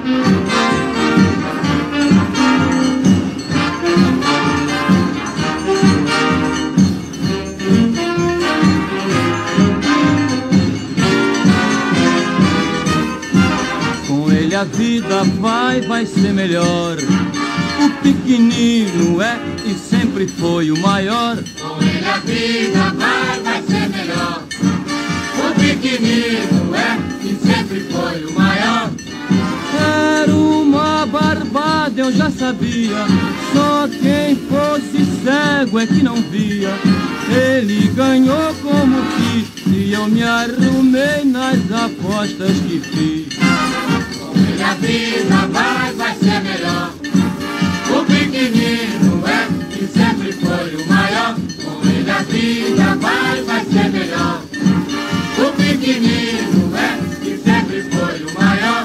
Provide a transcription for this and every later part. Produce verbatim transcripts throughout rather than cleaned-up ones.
A vida vai, vai ser melhor. O pequenino é e sempre foi o maior. Com ele a vida vai, vai ser melhor. O pequenino é e sempre foi o maior. Era uma barbada, eu já sabia. Só quem fosse cego é que não via. Ele ganhou como quis e eu me arrumei nas apostas que fiz. A vida vai, vai ser melhor. O pequenino é e sempre foi o maior. Com ele a vida vai, vai ser melhor. O pequenino é e sempre foi o maior.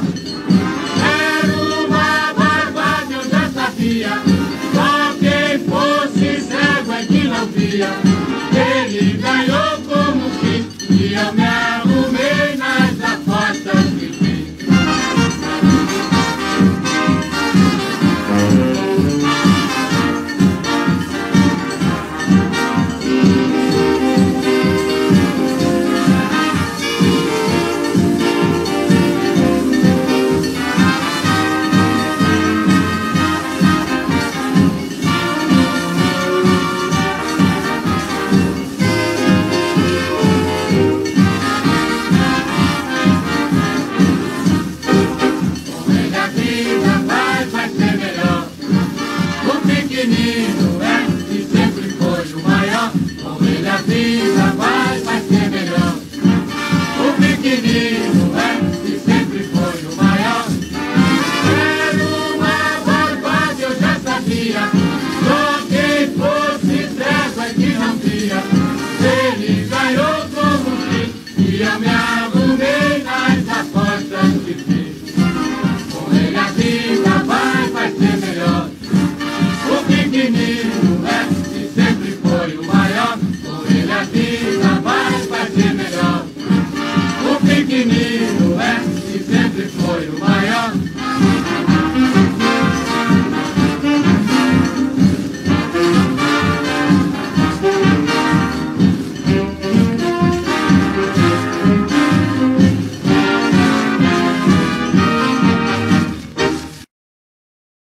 Era uma barbada, eu já sabia. Só quem fosse cego é que não via. Ele ganhou como quis e eu me arrumei nas apostas que fiz. Ele ganhou como quis e eu me arrumei.